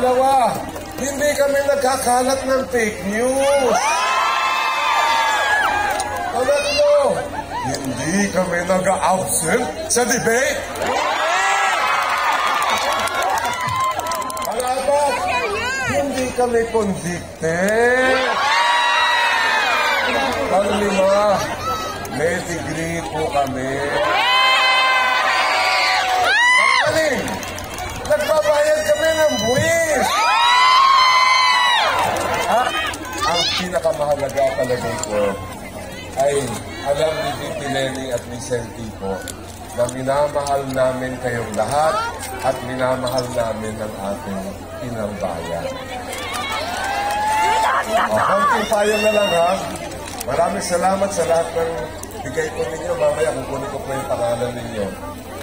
Pangalawa, hindi kami nagkakalat ng fake news. Pangatlo, hindi kami nag-absent sa debate. Pangapat, hindi kami convicted. Panglima, may degree po kami. Pangalim, nagbabayad kami ng buwis. At ang pinakamahalaga talaga ito ay alam ni Titi Lenny at ni Senti po na minamahal namin kayong lahat at minamahal namin ang ating inang bayan. Konting payo na lang ha. Maraming salamat sa lahat ng bigay ko ninyo. Mamaya kukunin ko po yung pangalan ninyo.